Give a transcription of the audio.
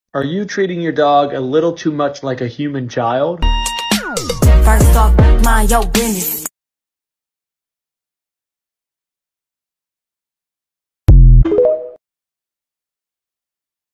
Are you treating your dog a little too much like a human child? First off, mind your business.